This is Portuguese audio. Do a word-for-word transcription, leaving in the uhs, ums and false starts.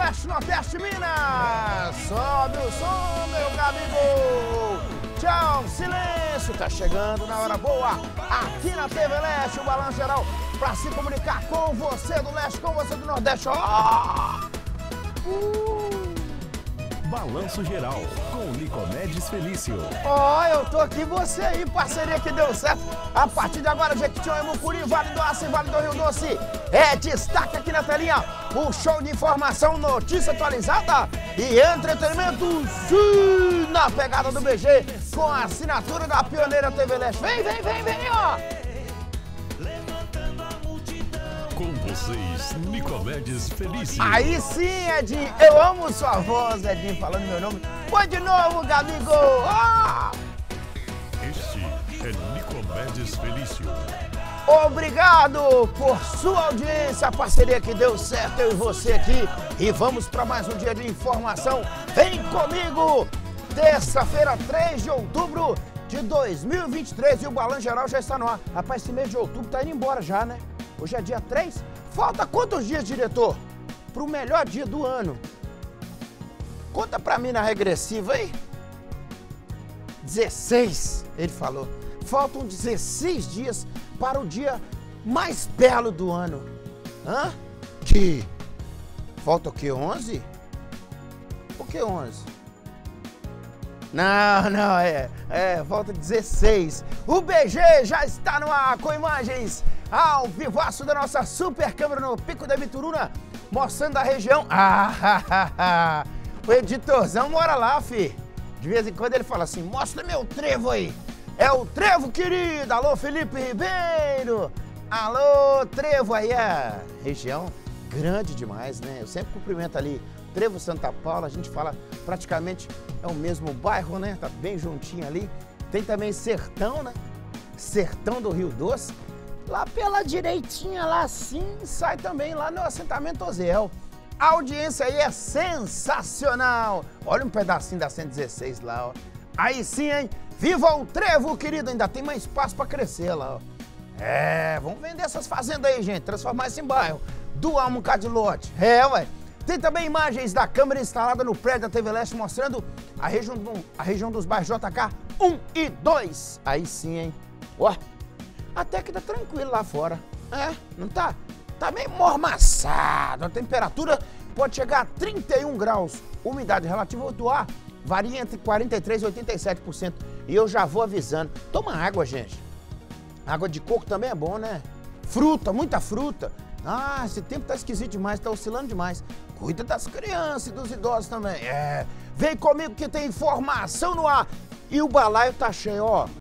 Oeste, Nordeste, Minas. Sobe o som, meu Gabigol. Tchau, silêncio. Tá chegando na hora boa. Aqui na T V Leste, o Balanço Geral, pra se comunicar com você do Leste, com você do Nordeste. Oh! Uh! Balanço Geral, com Nicomedes Felício. Ó, oh, eu tô aqui, você aí, parceria que deu certo. A partir de agora, Jequitinhonha, Mucuri, Vale do Aço e Vale do Rio Doce. É destaque aqui na telinha, o show de informação, notícia atualizada e entretenimento, sim, na pegada do B G, com a assinatura da pioneira T V Leste. Vem, vem, vem, vem, ó. Com vocês, Nicomedes Felício. Aí sim, Edinho, eu amo sua voz, Edinho, falando meu nome. Põe de novo, Gabigol. Ah! Este é Nicomedes Felício. Obrigado por sua audiência, a parceria que deu certo, eu e você aqui. E vamos para mais um dia de informação. Vem comigo! Terça-feira, três de outubro de dois mil e vinte e três, e o Balanço Geral já está no ar. Rapaz, esse mês de outubro tá indo embora já, né? Hoje é dia três. Falta quantos dias, diretor? Para o melhor dia do ano. Conta pra mim na regressiva aí. dezesseis, ele falou. Faltam dezesseis dias para o dia mais belo do ano. Hã? Que? Falta o quê? onze? O que onze? Não, não, é, é, falta dezesseis. O B G já está no ar com imagens ao vivaço da nossa super câmera no Pico da Bituruna, mostrando a região. Ah, o editorzão mora lá, fi. De vez em quando ele fala assim, mostra meu trevo aí. É o trevo, querido. Alô, Felipe Ribeiro. Alô, trevo aí, a região grande demais, né? Eu sempre cumprimento ali Trevo Santa Paula, a gente fala praticamente é o mesmo bairro, né? Tá bem juntinho ali. Tem também Sertão, né? Sertão do Rio Doce. Lá pela direitinha, lá assim, sai também lá no assentamento Oziel. A audiência aí é sensacional. Olha um pedacinho da cento e dezesseis lá, ó. Aí sim, hein? Viva o trevo, querido. Ainda tem mais espaço pra crescer lá, ó. É, vamos vender essas fazendas aí, gente. Transformar isso em bairro. Doar um bocado de lote. É, ué. Tem também imagens da câmera instalada no prédio da T V Leste mostrando a região, do, a região dos bairros J K um e dois. Aí sim, hein? Ó, até que tá tranquilo lá fora. É, não tá? Tá meio mormaçado. A temperatura pode chegar a trinta e um graus. Umidade relativa do ar varia entre quarenta e três por cento e oitenta e sete por cento. E eu já vou avisando. Toma água, gente. Água de coco também é bom, né? Fruta, muita fruta. Ah, esse tempo tá esquisito demais, tá oscilando demais. Cuida das crianças e dos idosos também. É, vem comigo que tem informação no ar. E o balaio tá cheio, ó.